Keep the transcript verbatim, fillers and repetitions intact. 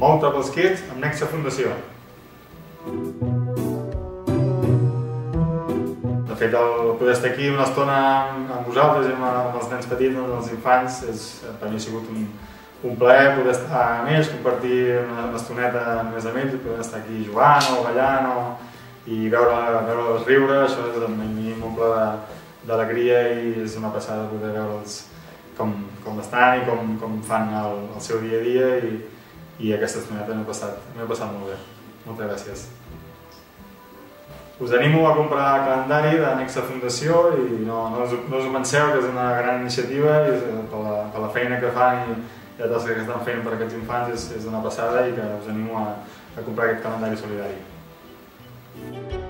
Multiple Kids amb Nexa Fundació. De fet, el poder estar aquí una estona amb vosaltres i amb els nens petits, amb els infants, per mi ha sigut un, un plaer poder estar amb ells, compartir una, una estoneta més amb ells, poder estar aquí jugant o ballant o, i veure, veure'ls riure. Això és, a mi m'omple d'alegria i és una passada poder veure'ls com, com estan i com, com fan el, el seu dia a dia i, i aquesta estoneta m'he passat, m'he passat molt bé. Moltes gràcies. Us animo a comprar el calendari de Nexa Fundació i no, no, us, no us ho penseu, que és una gran iniciativa i és, per, la, per la feina que fan i, i la tasca que estan fent per aquests infants és, és una passada i que us animo a, a comprar aquest calendari solidari.